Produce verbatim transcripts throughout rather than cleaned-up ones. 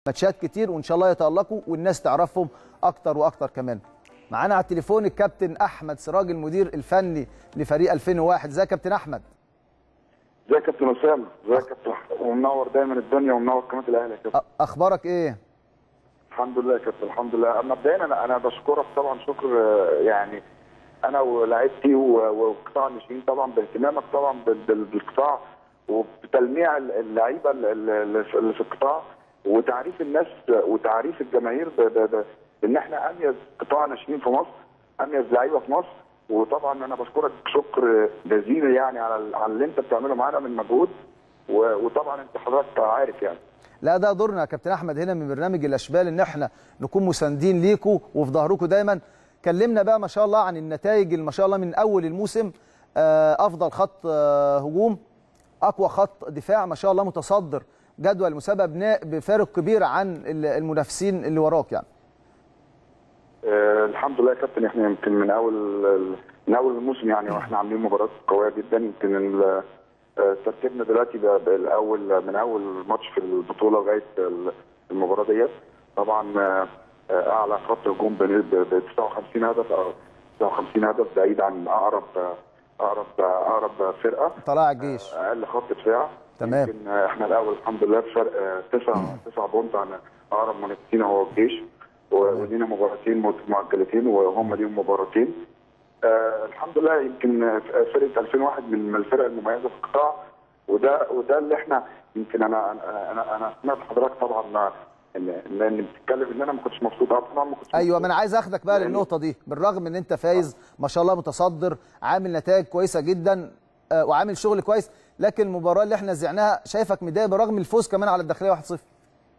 ماتشات كتير وان شاء الله يتألقوا والناس تعرفهم اكتر واكتر كمان. معانا على التليفون الكابتن احمد سراج المدير الفني لفريق ألفين وواحد. ازيك يا كابتن احمد؟ ازيك يا كابتن اسامه؟ ازيك يا كابتن؟ ومنور دايما الدنيا ومنور قناه الاهلي يا كابتن. اخبارك ايه؟ الحمد لله يا كابتن، الحمد لله. مبدئيا انا انا بشكرك طبعا شكر يعني انا ولاعيبتي وقطاع الناشئين طبعا باهتمامك طبعا بالقطاع وبتلميع اللعيبه اللي في القطاع وتعريف الناس وتعريف الجماهير بان احنا اميز قطاع ناشئين في مصر، اميز لعيبه في مصر. وطبعا انا بشكرك شكر جزيل يعني على على اللي انت بتعمله معانا من مجهود، وطبعا انت حضرتك عارف يعني. لا ده دورنا يا كابتن احمد هنا من برنامج الاشبال ان احنا نكون مساندين ليكوا وفي ظهركم دايما. كلمنا بقى ما شاء الله عن النتائج ما شاء الله من اول الموسم. افضل خط هجوم، اقوى خط دفاع، ما شاء الله متصدر جدول المسابقه بفارق كبير عن المنافسين اللي وراك يعني. أه الحمد لله يا كابتن، احنا يمكن من اول من اول الموسم يعني واحنا عاملين مباريات قويه جدا. يمكن ترتيبنا دلوقتي بالاول من اول ماتش في البطوله لغايه المباراه ديت. طبعا اعلى خط هجوم ب تسعة وخمسين هدف او تسعة وخمسين هدف بعيد عن اقرب اقرب اقرب فرقه طلائع الجيش. اقل خط دفاع تمام. يمكن احنا الاول الحمد لله بفرق تسعة تسعة بونت عن اقرب منافسين هو الجيش، ولينا مباراتين مؤجلتين وهم ليهم مباراتين. آه الحمد لله. يمكن فرقه ألفين وواحد من الفرق المميزه في القطاع، وده وده اللي احنا يمكن انا انا انا, أنا سمعت حضرتك طبعا ان ان بتتكلم ان انا ما كنتش مبسوط. طبعا ما كنتش ايوه، ما انا عايز اخدك بقى للنقطه دي. بالرغم ان انت فايز ما شاء الله متصدر عامل نتائج كويسه جدا آه وعامل شغل كويس، لكن المباراه اللي احنا زعناها شايفك متضايق برغم الفوز كمان على الداخليه واحد صفر.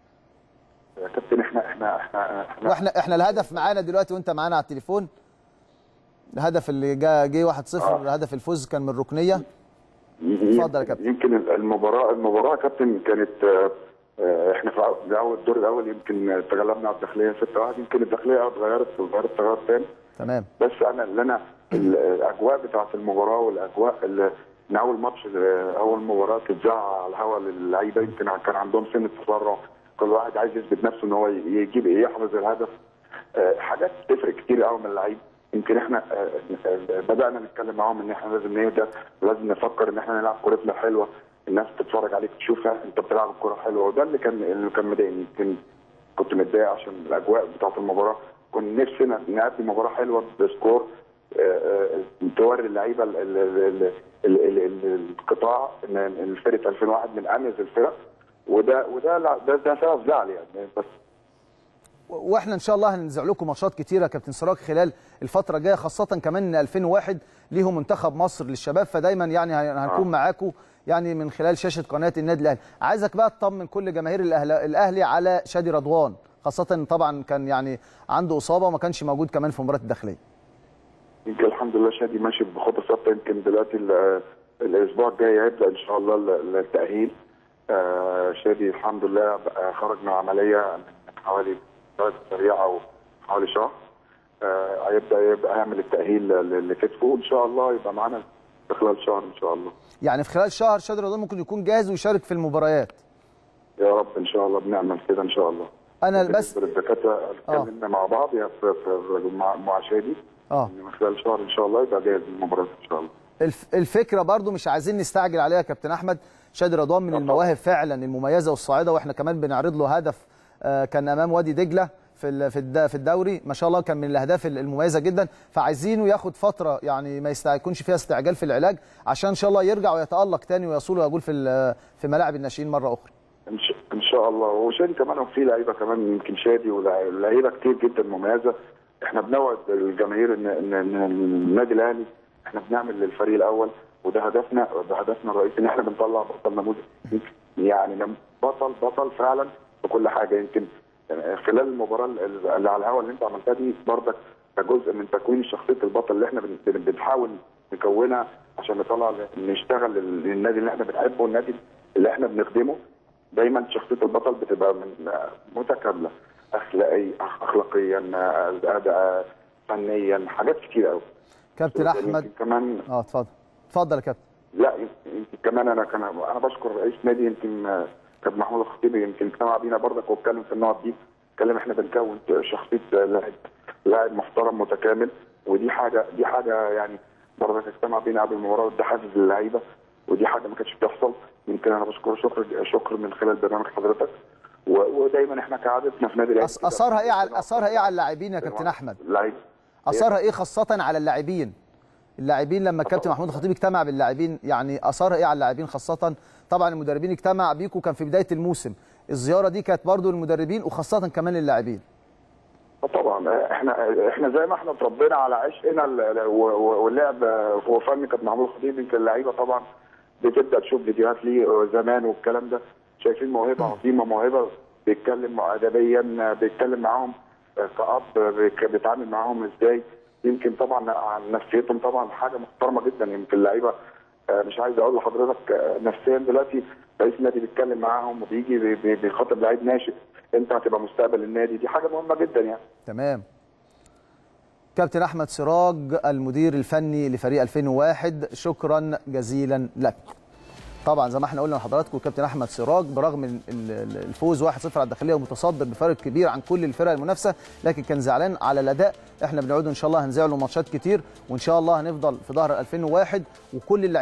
يا كابتن احنا احنا احنا احنا واحنا احنا الهدف معانا دلوقتي وانت معانا على التليفون. الهدف اللي جه جه واحد صفر آه. هدف الفوز كان من الركنيه. اتفضل يا كابتن. يمكن المباراه المباراه يا كابتن كانت اه احنا في اول الدور الاول يمكن تغلبنا على الداخليه ستة واحد. يمكن الداخليه اتغيرت اتغيرت تغير تاني. تمام. بس انا اللي انا الاجواء بتاعه المباراه والاجواء اللي من اول ماتش اول مباراه تتذاع على الهواء للعيبه يمكن كان عندهم سن التسرع، كل واحد عايز يثبت نفسه ان هو يجيب ايه يحرز الهدف. اه حاجات تفرق كتير قوي من اللعيبه. يمكن احنا بدانا نتكلم معاهم ان احنا لازم نهدى ولازم نفكر ان احنا نلعب كورتنا حلوه، الناس تتفرج عليك تشوفها انت بتلعب الكوره حلوه. وده اللي كان اللي كان مضايقني. يمكن كنت متضايق عشان الاجواء بتاعه المباراه. كنا نفسنا نقدم مباراه حلوه بسكور توري اللعيبه القطاع ان فرقه ألفين وواحد من اميز الفرق، وده وده ده, ده سبب زعل يعني. بس واحنا ان شاء الله هننزع لكم ماتشات كتيره يا كابتن سراج خلال الفتره الجايه، خاصه كمان ان ألفين وواحد ليهم منتخب مصر للشباب، فدايما يعني هنكون آه. معاكم يعني من خلال شاشه قناه النادي الاهلي. عايزك بقى تطمن كل جماهير الاهلي على شادي رضوان، خاصه طبعا كان يعني عنده اصابه وما كانش موجود كمان في مباراه الداخليه. يمكن الحمد لله شادي ماشي بخطى ثابته. يمكن دلوقتي الاسبوع الجاي هيبدا ان شاء الله التاهيل. آه شادي الحمد لله خرج من عمليه من حوالي سريعه او حوالي شهر. آه هيبدا يبقى يعمل التاهيل لكتفه وان شاء الله يبقى معانا في خلال شهر ان شاء الله. يعني في خلال شهر شادي رضوان ممكن يكون جاهز ويشارك في المباريات. يا رب ان شاء الله بنعمل كده ان شاء الله. انا بس الدكاتره اتكلمنا مع بعض يا في مع, مع شادي اه من خلال شهر ان شاء الله يبقى جاهز للمباراه ان شاء الله. الفكره برضو مش عايزين نستعجل عليها يا كابتن احمد. شادي رضوان من المواهب فعلا المميزه والصاعده، واحنا كمان بنعرض له هدف كان امام وادي دجله في في الدوري ما شاء الله، كان من الاهداف المميزه جدا. فعايزينه ياخد فتره يعني ما يكونش فيها استعجال في العلاج عشان ان شاء الله يرجع ويتالق تاني ويصول ويقول في في ملاعب الناشئين مره اخرى ان شاء الله. وشادي كمان وفي لعيبه كمان يمكن شادي ولاعيبه كتير جدا مميزه. احنا بنوعد الجماهير ان ان النادي الاهلي احنا بنعمل للفريق الاول، وده هدفنا ده هدفنا الرئيسي ان احنا بنطلع بطل نموذج يعني بطل بطل فعلا في كل حاجه. يمكن خلال المباراه اللي على الهواء اللي انت عملتها دي برضك ده جزء من تكوين شخصيه البطل اللي احنا بنحاول نكونها عشان نطلع نشتغل للنادي اللي احنا بنحبه والنادي اللي احنا بنخدمه. دايما شخصيه البطل بتبقى من متكامله اخلاقيا اخلاقيا اداء فنيا حاجات كتير قوي. كابتن احمد كمان اه اتفضل اتفضل يا كابتن. لا يمكن كمان انا كان انا بشكر رئيس نادي يمكن كابتن محمود الخطيب يمكن اجتمع بينا برضك واتكلم في النقط دي، اتكلم احنا بنكون شخصيه لاعب لاعب محترم متكامل، ودي حاجه دي حاجه يعني برضك اجتمع بينا قبل المباراه وده حافز للعيبه، ودي حاجه ما كانتش بتحصل. يمكن انا بشكر شكر شكر من خلال برنامج حضرتك، ودايما احنا كعادتنا في نادي الاهلي اثرها ايه على اثرها ايه على اللاعبين يا كابتن احمد؟ اللعيبه اثرها ايه خاصه على اللاعبين؟ اللاعبين لما الكابتن محمود الخطيب اجتمع باللاعبين يعني اثرها ايه على اللاعبين خاصه؟ طبعا المدربين اجتمع بيكم كان في بدايه الموسم، الزياره دي كانت برضو للمدربين وخاصه كمان للاعبين. طبعا احنا احنا زي ما احنا اتربينا على عشقنا واللعب وفن كابتن محمود الخطيب، يمكن اللعيبه طبعا بتبدا تشوف فيديوهات ليه زمان والكلام ده، شايفين موهبه عظيمه، موهبه بيتكلم ادبيا، بيتكلم معاهم كأب، بيتعامل معاهم ازاي، يمكن طبعا عن نفسيتهم طبعا حاجه محترمه جدا. يمكن اللعيبه مش عايز اقول لحضرتك نفسيا دلوقتي رئيس النادي بيتكلم معاهم وبيجي بيخاطب لعيب ناشئ، انت هتبقى مستقبل النادي، دي حاجه مهمه جدا يعني. تمام. كابتن احمد سراج المدير الفني لفريق ألفين وواحد، شكرا جزيلا لك. طبعا زي ما احنا قلنا لحضراتكم كابتن احمد سراج برغم الفوز واحد صفر على الداخليه ومتصدر بفارق كبير عن كل الفرق المنافسه، لكن كان زعلان على الاداء. احنا بنعود ان شاء الله هنذيع له ماتشات كتير، وان شاء الله هنفضل في ظهر ألفين وواحد وكل اللعيبه